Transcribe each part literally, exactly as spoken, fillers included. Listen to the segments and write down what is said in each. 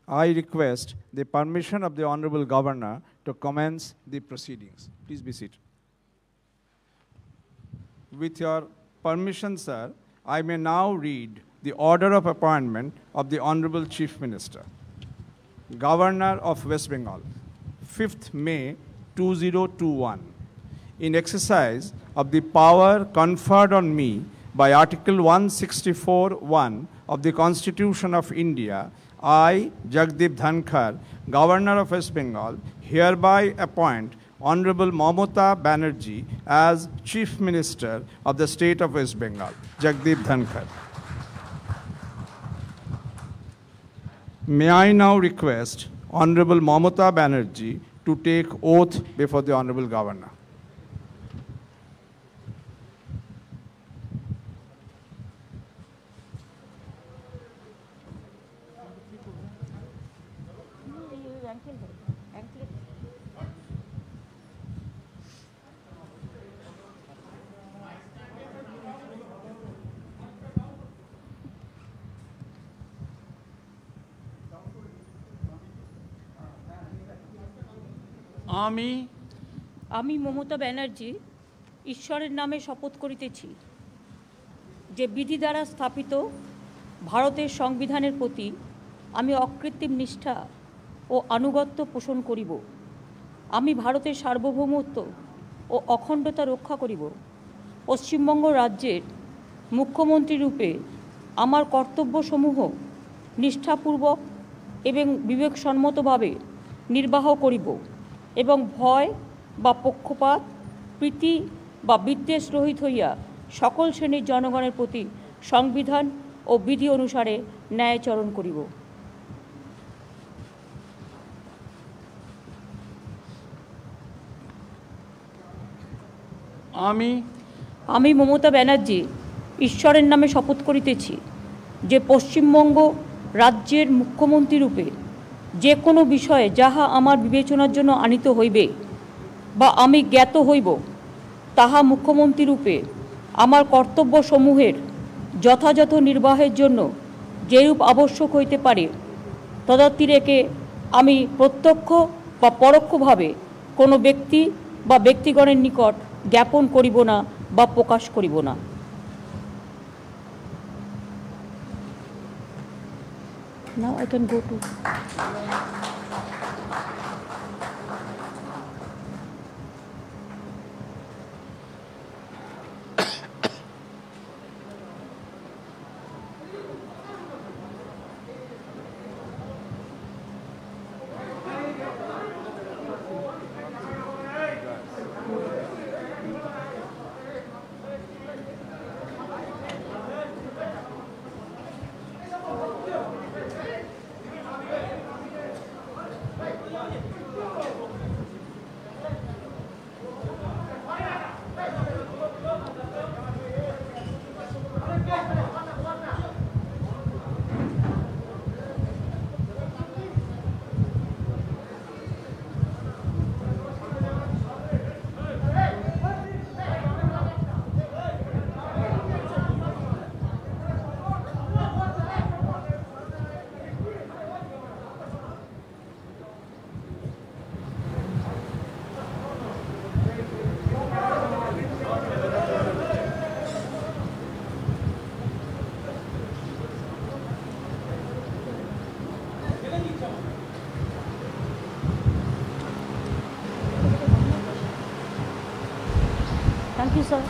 I request the permission of the Honorable Governor to commence the proceedings. Please be seated. With your permission, sir, I may now read the order of appointment of the Honorable Chief Minister. Governor of West Bengal, fifth May two thousand twenty-one. In exercise of the power conferred on me by Article one sixty-four point one of the Constitution of India, I, Jagdeep Dhankar, Governor of West Bengal, hereby appoint Honorable Mamata Banerjee as Chief Minister of the State of West Bengal. Jagdeep Dhankar. May I now request Honorable Mamata Banerjee to take oath before the Honorable Governor. আমি আমি মমতা ব্যানার্জি ঈশ্বরের নামে শপথ করিতেছি যে বিধি দ্বারা স্থাপিত ভারতের সংবিধানের প্রতি আমি অকৃত্রিম নিষ্ঠা ও আনুগত্য পোষণ করিব। আমি ভারতের সার্বভৌমত্ব ও অখণ্ডতা রক্ষা করিব। পশ্চিমবঙ্গ রাজ্যের মুখ্যমন্ত্রী রূপে আমার কর্তব্যসমূহ নিষ্ঠাপূর্বক এবং বিবেকসম্মতভাবে নির্বাহ করিব এবং ভয় বা পক্ষপাত প্রীতি বা বিদ্বেষ রহিত হইয়া সকল শ্রেণীর জনগণের প্রতি সংবিধান ও বিধি অনুসারে ন্যায়াচরণ করিব। আমি আমি মমতা ব্যানার্জি ঈশ্বরের নামে শপথ করিতেছি যে পশ্চিমবঙ্গ রাজ্যের মুখ্যমন্ত্রী রূপে যে কোনো বিষয়ে যাহা আমার বিবেচনার জন্য আনিত হইবে বা আমি জ্ঞাত হইব তাহা মুখ্যমন্ত্রী রূপে আমার কর্তব্যসমূহের যথাযথ নির্বাহের জন্য যেরূপ আবশ্যক হইতে পারে তদাতিরেকে আমি প্রত্যক্ষ বা পরোক্ষভাবে কোনো ব্যক্তি বা ব্যক্তিগণের নিকট জ্ঞাপন করিব না বা প্রকাশ করিব না। Now I can go to Thank you, sir.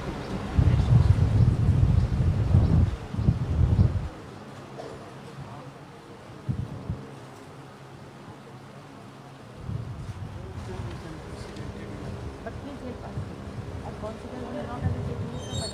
But please help us. I consider we are not able to do it.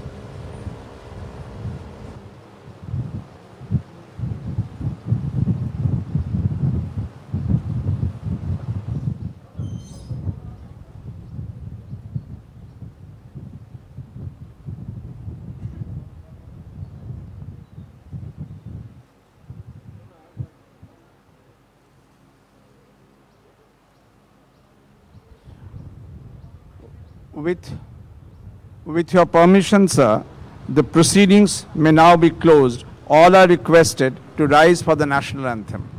With, with your permission, sir, the proceedings may now be closed. All are requested to rise for the national anthem.